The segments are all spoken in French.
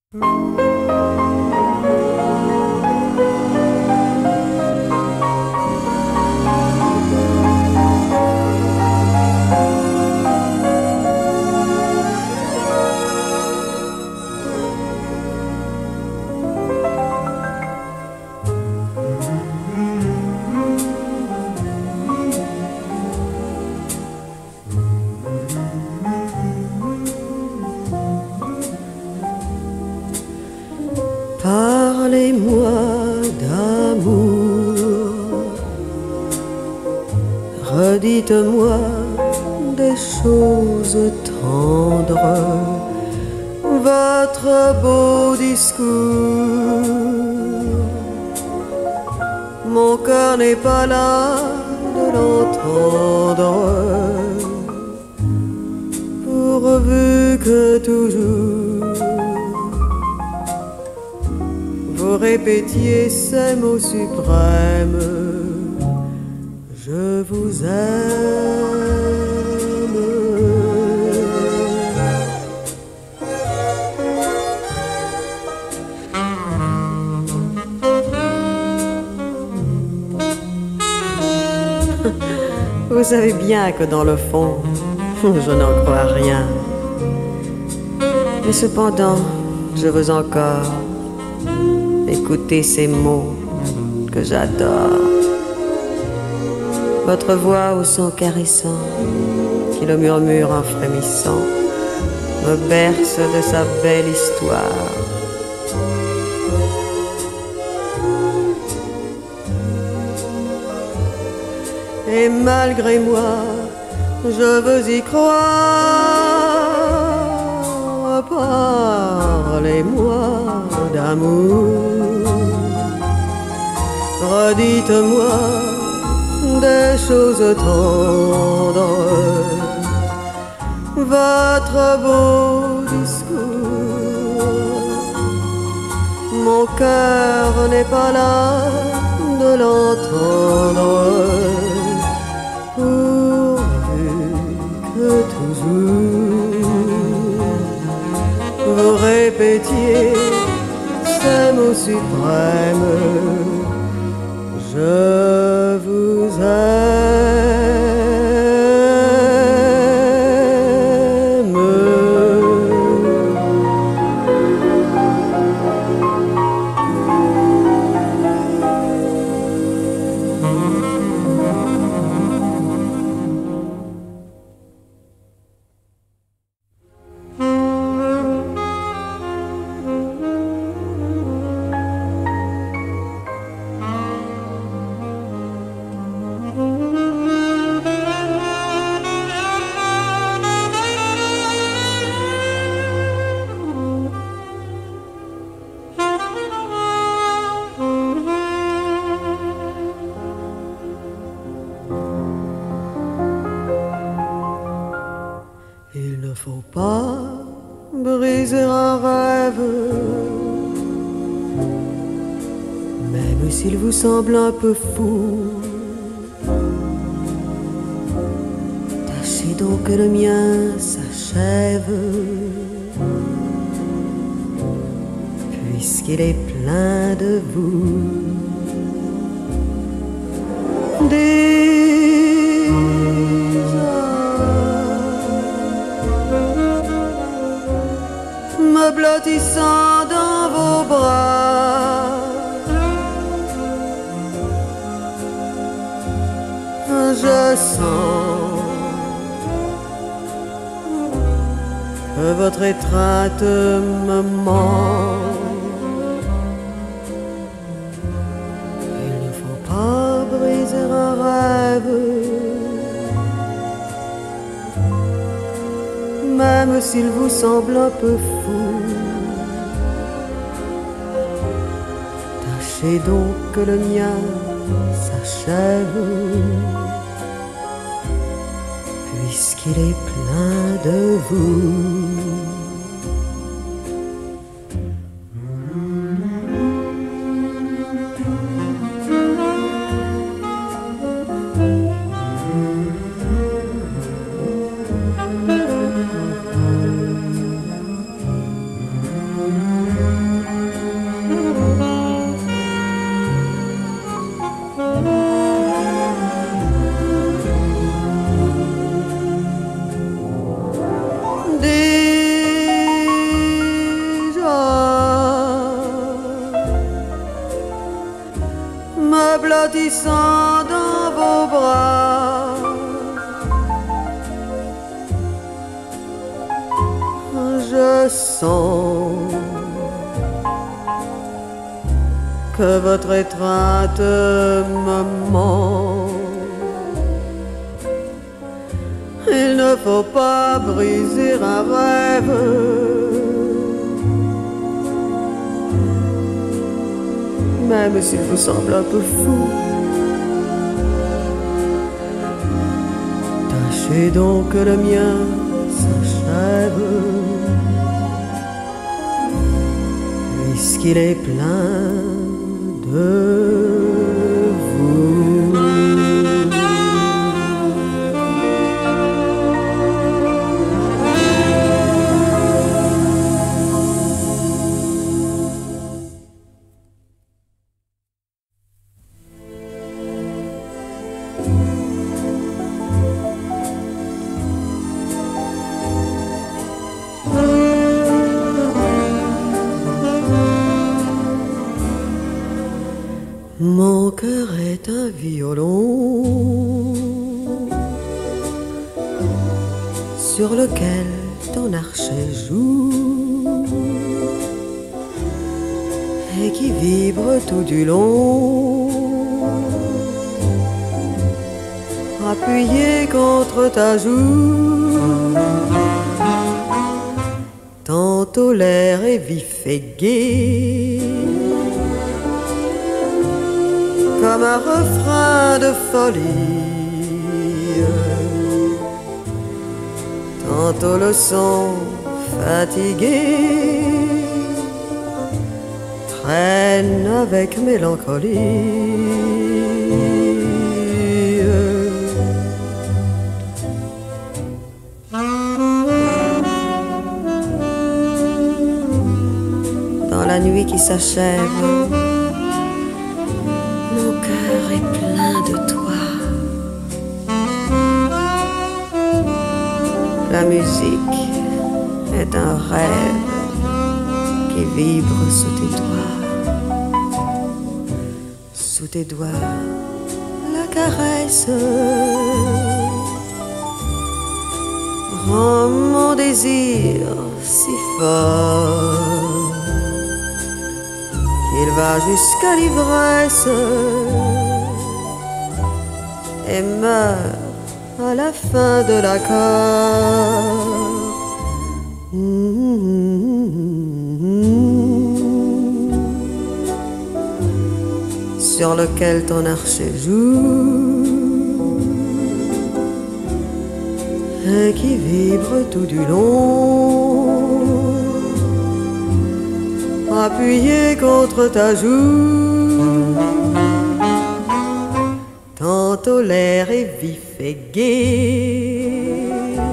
Parlez-moi d'amour, redites-moi des choses tendres, votre beau discours. Mon cœur n'est pas là de l'entendre, pourvu que toujours vous répétiez ces mots suprêmes: je vous aime. Vous savez bien que dans le fond, je n'en crois rien. Mais cependant, je veux encore écoutez ces mots que j'adore. Votre voix au son caressant, qui le murmure en frémissant, me berce de sa belle histoire. Et malgré moi, je veux y croire. Parlez-moi d'amour, redites-moi des choses tendres, votre beau discours. Mon cœur n'est pas là de l'entendre, pourvu que toujours vous répétiez ces mots suprêmes: je vous aime. Il ne faut pas briser un rêve, même s'il vous semble un peu fou. Tâchez donc que le mien s'achève, puisqu'il est plein de vous. Me blottissant dans vos bras, je sens que votre étreinte me ment. Il ne faut pas briser un rêve, même s'il vous semble un peu fou. Tâchez donc que le mien s'achève, puisqu'il est plein de vous. m'engloutissant dans vos bras. Je sens que votre étreinte me ment. Il ne faut pas briser un rêve, même s'il vous semble un peu fou. Tâchez donc que le mien s'achève, puisqu'il est plein de vous. Mon cœur est un violon sur lequel ton archet joue et qui vibre tout du long, appuyé contre ta joue. Tantôt l'air est vif et gai, comme un refrain de folie. Tantôt le son fatigué traîne avec mélancolie. Dans la nuit qui s'achève, mon cœur est plein de toi. La musique est un rêve qui vibre sous tes doigts. Sous tes doigts, la caresse rend mon désir si fort qu'il va jusqu'à l'ivresse et meurt à la fin de l'accord. Sur lequel ton archet joue et qui vibre tout du long, appuyé contre ta joue. Tantôt l'air est vif et gai,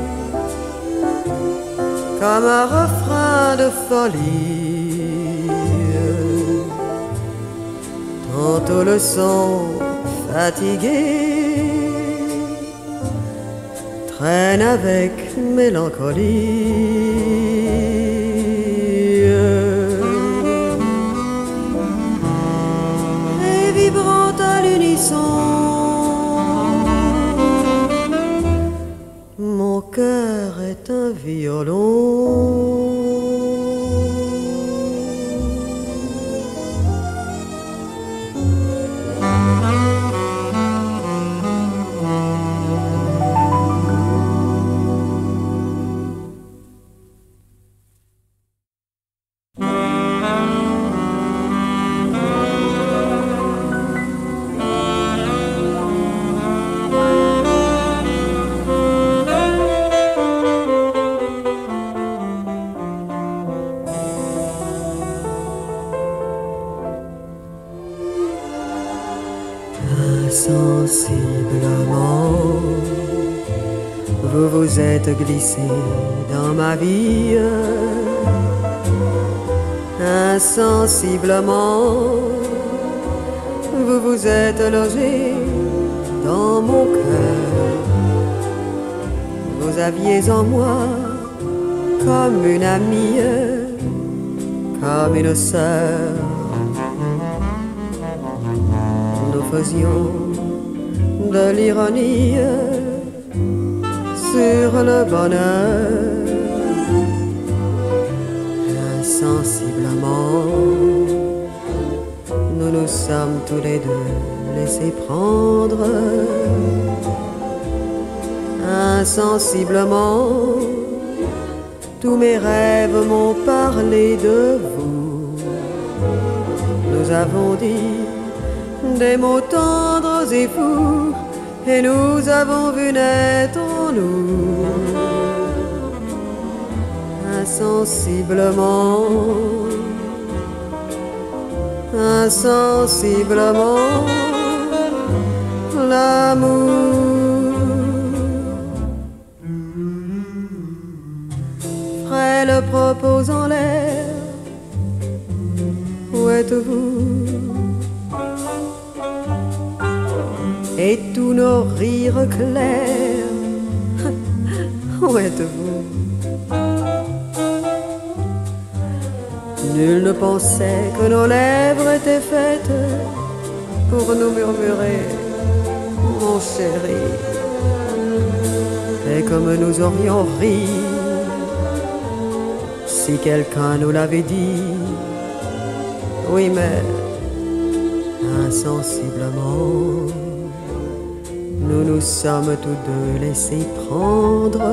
comme un refrain de folie. Tantôt le son fatigué traîne avec mélancolie. Et vibrant à l'unisson, mon cœur est un violon. Insensiblement, vous vous êtes glissé dans ma vie. Insensiblement, vous vous êtes logé dans mon cœur. Vous aviez en moi comme une amie, comme une sœur. nous faisions de l'ironie sur le bonheur. Insensiblement, nous nous sommes tous les deux laissés prendre. Insensiblement, tous mes rêves m'ont parlé de vous. Nous avons dit des mots tendres et fous, et nous avons vu naître en nous. Insensiblement, insensiblement, l'amour. Frêle propos en l'air, où êtes-vous? Et tous nos rires clairs, où êtes-vous? Nul ne pensait que nos lèvres étaient faites pour nous murmurer, mon chéri. Et comme nous aurions ri si quelqu'un nous l'avait dit. Oui, mais insensiblement, nous nous sommes tous deux laissés prendre.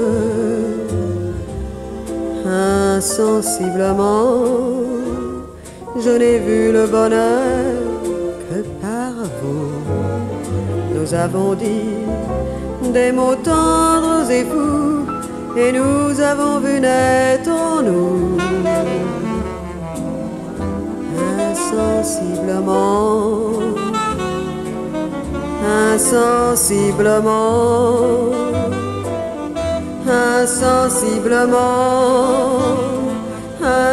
Insensiblement, je n'ai vu le bonheur que par vous. Nous avons dit des mots tendres et fous, et nous avons vu naître en nous. Insensiblement, insensiblement, insensiblement,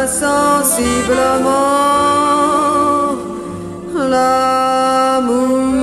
insensiblement, l'amour.